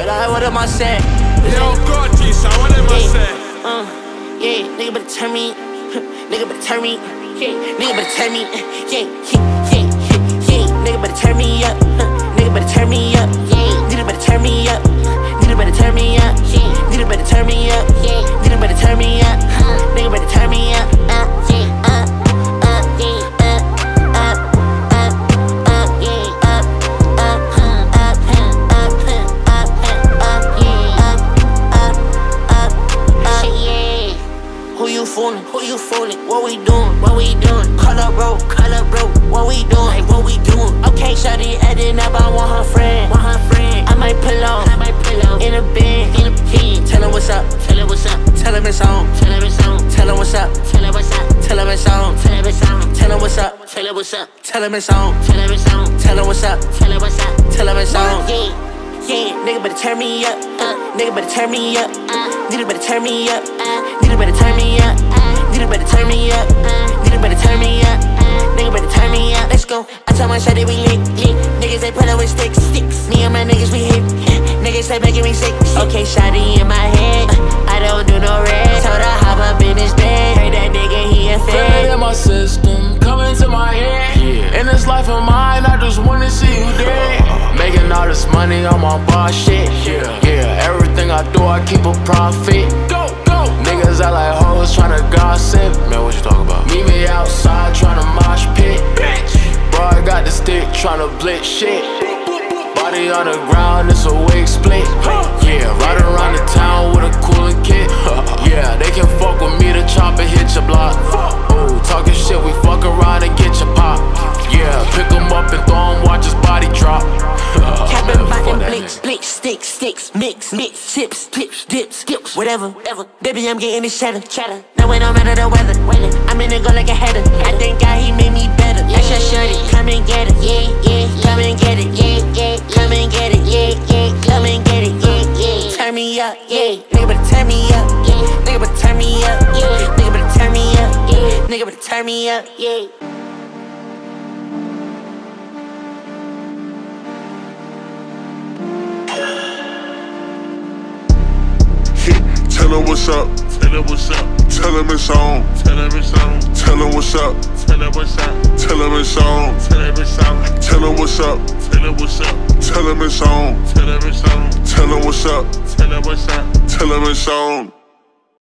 like, what am I saying? Yo, cochies, what am I saying? Yeah, nigga better turn me. Nigga better turn me. Yeah, nigga better turn me. Yeah. Nigga better turn me up. Nigga better turn me up. Yeah, nigga better turn me up. Nigga better turn me up. Yeah, nigga better turn me up. Yeah, nigga better turn me up. Nigga better turn me up. Who you fooling? What we doing? What we doing? Call up, bro. What we doing? Like, what we doing? Okay, shawty adding up. I want her friend. I might pull on. In a bin. Tell him what's up. Tell him it's on. Tell him what's up. Tell him it's on. Tell him what's up. Tell him it's on. Tell him what's up. Tell him it's on. Yeah, nigga better turn me up. Nigga better turn me up. Nigga better turn me up. Nigga better turn me up. Nigga better turn me up. Nigga better turn me up. Nigga better turn me up. Let's go. I tell my shawty we lit. Niggas they pull up with sticks. Me and my niggas we hit. Niggas they making me sick. Okay, shawty in my head. I don't do no red. Told her hop up in his bed. Heard that nigga he a Feel fed. it in my system, coming to my head. In this life of mine, I just wanna see you dead. Making all this money on my boss shit. Yeah, everything I do, I keep a profit. Go. Niggas act like hoes tryna gossip. Man, what you talking about? Meet me outside tryna mosh pit. Bro, I got the stick tryna blitz shit. Body on the ground, it's a wig split. Yeah, ride around the town with a cooling kit. Yeah, they can fuck with me, the chopper hit your block. Oh, talking shit, we fuck around and get your pop. Yeah, pick him up and throw him, watch his body drop. Capping, biting, blicks, sticks, mix, chips, dips, whatever. Baby, I'm getting this cheddar. Now it don't matter the weather. I'm in the go like a header. I thank God he made me better. That's your shorty, come and get it. Yeah. Come and get it. Yeah. Come and get it. Yeah. Come and get it. Yeah. Turn me up. Yeah. Nigga better turn me up. Yeah. Nigga better turn me up. Yeah. Nigga better turn me up. Yeah. Nigga better turn me up. Yeah. Tell him what's up. Tell him it's on. Tell him what's up. Tell him it's on. Tell him what's up. Tell him it's on. Tell him what's up. Tell him it's on.